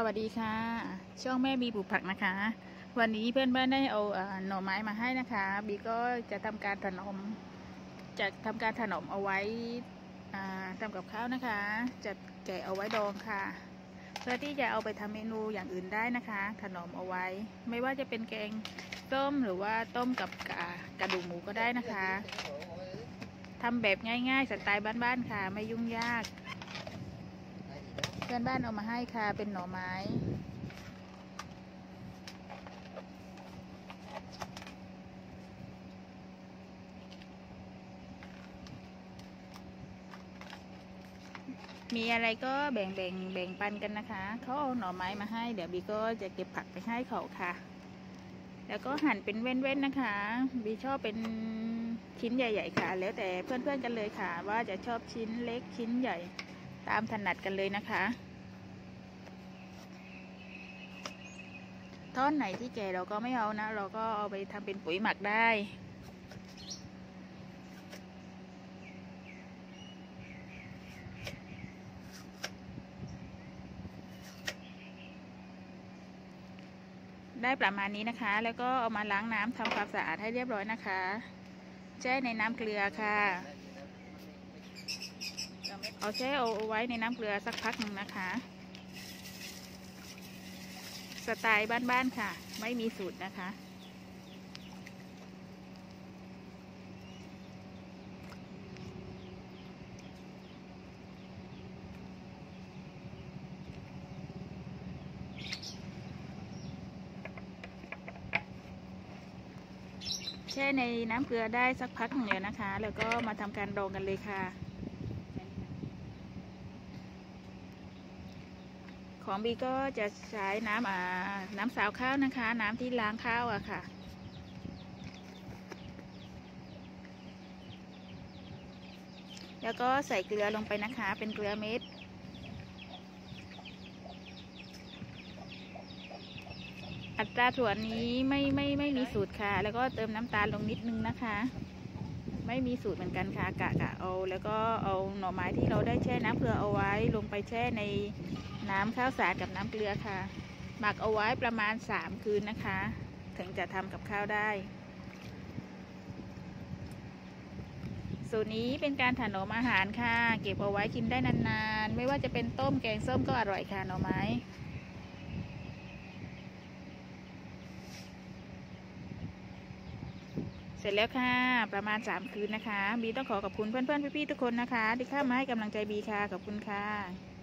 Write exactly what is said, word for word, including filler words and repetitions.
วัสดีค่ะช่องแม่บีปลูกผักนะคะวันนี้เพื่อนบ้านได้เอาหน่อไม้มาให้นะคะบีก็จะทำการถนอมจะทำการถนอมเอาไว้ทำกับข้าวนะคะจะแกะเอาไว้ดองค่ะเพื่อที่จะเอาไปทำเมนูอย่างอื่นได้นะคะถนอมเอาไว้ไม่ว่าจะเป็นแกงต้มหรือว่าต้มกับกระดูกหมูก็ได้นะคะทำแบบง่ายๆสไตล์บ้านๆค่ะไม่ยุ่งยากเพื่อนบ้านเอามาให้ค่ะเป็นหน่อไม้มีอะไรก็แบ่งแบ่งแบ่งปันกันนะคะเขาเอาหน่อไม้มาให้เดี๋ยวบีก็จะเก็บผักไปให้เขาค่ะแล้วก็หั่นเป็นเว้นๆนะคะบีชอบเป็นชิ้นใหญ่ๆค่ะแล้วแต่เพื่อนๆกันเลยค่ะว่าจะชอบชิ้นเล็กชิ้นใหญ่ตามถนัดกันเลยนะคะท่อนไหนที่แก่เราก็ไม่เอานะเราก็เอาไปทำเป็นปุ๋ยหมักได้ได้ประมาณนี้นะคะแล้วก็เอามาล้างน้ำทำความสะอาดให้เรียบร้อยนะคะแช่ในน้ำเกลือค่ะเอาแช่เอาไว้ในน้ำเกลือสักพักหนึ่งนะคะสไตล์บ้านๆค่ะไม่มีสูตรนะคะแช่ในน้ำเกลือได้สักพักหนึ่งแล้วนะคะแล้วก็มาทำการดองกันเลยค่ะของบีก็จะใช้น้ำอ่าน้ำสาวข้าวนะคะน้ำที่ล้างข้าวอะค่ะแล้วก็ใส่เกลือลงไปนะคะเป็นเกลือเม็ดอัตราส่วนนี้ไม่ไม่ไม่มีสูตรค่ะแล้วก็เติมน้ำตาลลงนิดนึงนะคะไม่มีสูตรเหมือนกันค่ะกะกะเอาแล้วก็เอาหน่อไม้ที่เราได้แช่น้ำเกลือเอาไว้ลงไปแช่ในน้ำข้าวสารกับน้ำเกลือค่ะหมักเอาไว้ประมาณสามคืนนะคะถึงจะทำกับข้าวได้สูตรนี้เป็นการถนอมอาหารค่ะเก็บเอาไว้กินได้นานๆไม่ว่าจะเป็นต้มแกงส้มก็อร่อยค่ะหน่อไม้เสร็จแล้วค่ะประมาณสามคืนนะคะบีต้องขอขอบคุณเพื่อนๆพี่ๆทุกคนนะคะที่เข้ามาให้กำลังใจบีค่ะขอบคุณค่ะ